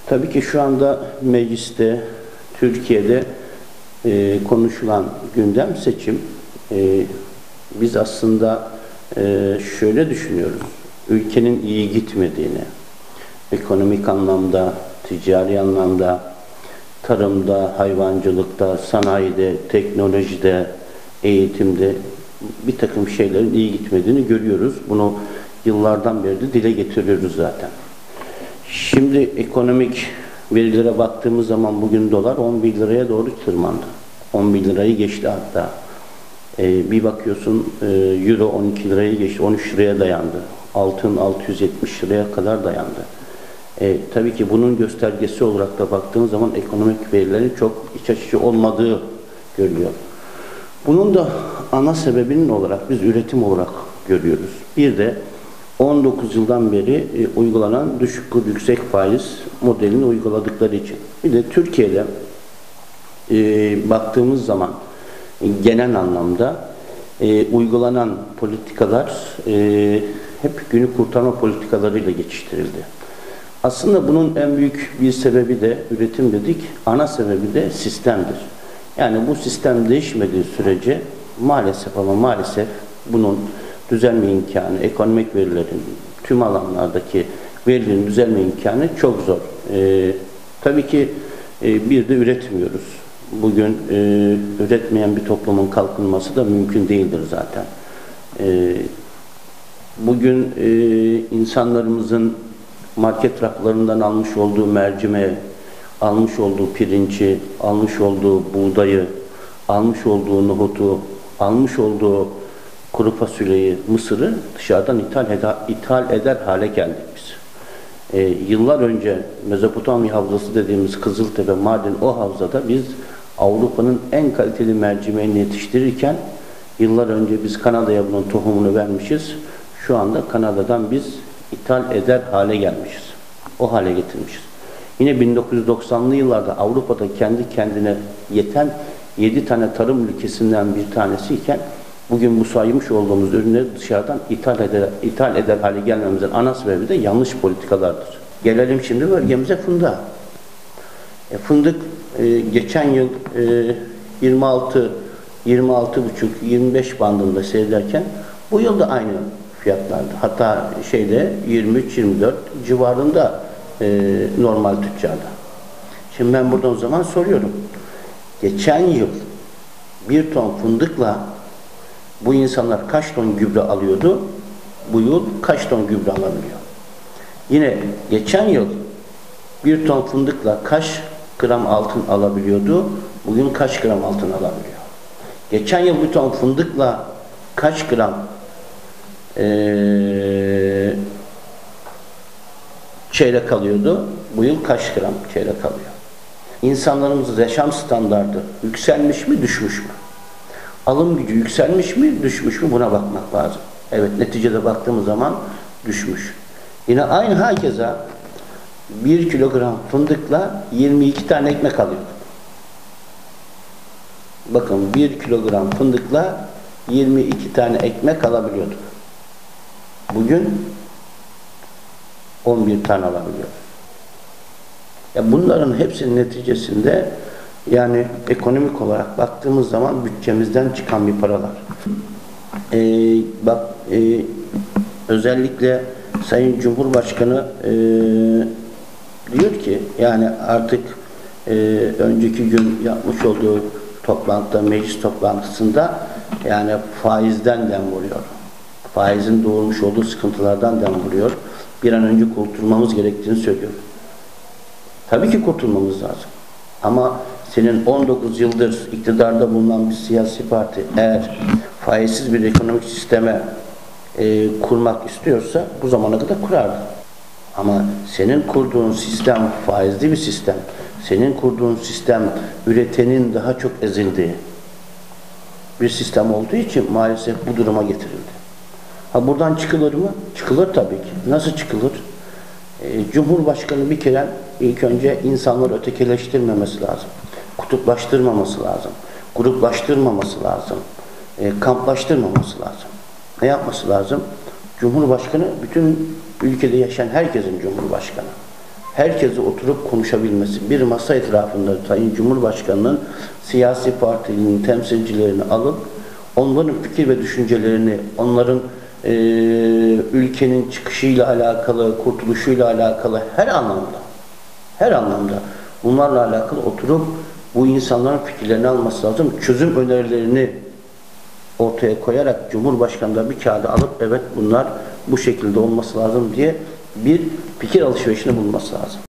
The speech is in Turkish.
Tabii ki şu anda mecliste, Türkiye'de konuşulan gündem seçim. Biz aslında şöyle düşünüyoruz. Ülkenin iyi gitmediğini, ekonomik anlamda, ticari anlamda, tarımda, hayvancılıkta, sanayide, teknolojide, eğitimde bir takım şeylerin iyi gitmediğini görüyoruz. Bunu yıllardan beri de dile getiriyoruz zaten. Şimdi ekonomik verilere baktığımız zaman bugün dolar 11 liraya doğru tırmandı. 11 lirayı geçti hatta. Bir bakıyorsun euro 12 lirayı geçti, 13 liraya dayandı. Altın 670 liraya kadar dayandı. Tabii ki bunun göstergesi olarak da baktığımız zaman ekonomik verilerin çok iç açıcı olmadığı görülüyor. Bunun da ana sebebinin olarak biz üretim olarak görüyoruz. Bir de 19 yıldan beri uygulanan düşük kur yüksek faiz modelini uyguladıkları için. Bir de Türkiye'de baktığımız zaman genel anlamda uygulanan politikalar hep günü kurtarma politikalarıyla geçiştirildi. Aslında bunun en büyük bir sebebi de üretim dedik, ana sebebi de sistemdir. Yani bu sistem değişmediği sürece maalesef bunun düzelme imkanı, ekonomik verilerin, tüm alanlardaki verilerin düzelme imkanı çok zor. Tabii ki bir de üretmiyoruz. Bugün üretmeyen bir toplumun kalkınması da mümkün değildir zaten. Bugün insanlarımızın market raflarından almış olduğu mercimeği, almış olduğu pirinci, almış olduğu buğdayı, almış olduğu nohutu, almış olduğu kuru fasulyeyi, mısırı dışarıdan ithal eder hale geldik biz. Yıllar önce Mezopotamya Havzası dediğimiz Kızıltepe, Mardin o havzada biz Avrupa'nın en kaliteli mercimeğini yetiştirirken yıllar önce biz Kanada'ya bunun tohumunu vermişiz. Şu anda Kanada'dan biz ithal eder hale gelmişiz. O hale getirmişiz. Yine 1990'lı yıllarda Avrupa'da kendi kendine yeten 7 tane tarım ülkesinden bir tanesiyken bugün bu saymış olduğumuz ürünleri dışarıdan ithal eder hale gelmemizin ana sebebi de yanlış politikalardır. Gelelim şimdi bölgemize fındığa. Fındık geçen yıl 26,5-25 bandında seyrederken bu yıl da aynı fiyatlardı. Hatta 23-24 civarında normal tüccarda. Şimdi ben buradan o zaman soruyorum. Geçen yıl bir ton fındıkla bu insanlar kaç ton gübre alıyordu? Bu yıl kaç ton gübre alabiliyor? Yine geçen yıl bir ton fındıkla kaç gram altın alabiliyordu? Bugün kaç gram altın alabiliyor? Geçen yıl bir ton fındıkla kaç gram çeyrek alıyordu? Bu yıl kaç gram çeyrek alıyor? İnsanlarımızın yaşam standardı yükselmiş mi, düşmüş mü? Alım gücü yükselmiş mi, düşmüş mü? Buna bakmak lazım. Evet, neticede baktığımız zaman düşmüş. Yine aynı herkese 1 kilogram fındıkla 22 tane ekmek alıyor. Bakın 1 kilogram fındıkla 22 tane ekmek alabiliyorduk. Bugün 11 tane alabiliyor. Ya bunların hepsinin neticesinde yani ekonomik olarak baktığımız zaman bütçemizden çıkan bir paralar. Özellikle Sayın Cumhurbaşkanı diyor ki yani artık önceki gün yapmış olduğu toplantıda, meclis toplantısında yani faizden dem vuruyor. Faizin doğurmuş olduğu sıkıntılardan dem vuruyor. Bir an önce kurtulmamız gerektiğini söylüyor. Tabii ki kurtulmamız lazım. Ama senin 19 yıldır iktidarda bulunan bir siyasi parti eğer faizsiz bir ekonomik sisteme kurmak istiyorsa bu zamana kadar kurardı. Ama senin kurduğun sistem faizli bir sistem. Senin kurduğun sistem üretenin daha çok ezildiği bir sistem olduğu için maalesef bu duruma getirildi. Ha buradan çıkılır mı? Çıkılır tabii ki. Nasıl çıkılır? Cumhurbaşkanı bir kere ilk önce insanları ötekileştirmemesi lazım. Kutuplaştırmaması lazım. Gruplaştırmaması lazım. Kamplaştırmaması lazım. Ne yapması lazım? Cumhurbaşkanı bütün ülkede yaşayan herkesin cumhurbaşkanı. herkese oturup konuşabilmesi, bir masa etrafında Sayın Cumhurbaşkanı'nın siyasi partinin temsilcilerini alıp onların fikir ve düşüncelerini, onların ülkenin çıkışıyla alakalı, kurtuluşuyla alakalı her anlamda bunlarla alakalı oturup bu insanların fikirlerini alması lazım. Çözüm önerilerini ortaya koyarak Cumhurbaşkanı da bir kağıda alıp evet bunlar bu şekilde olması lazım diye bir fikir alışverişinde bulunması lazım.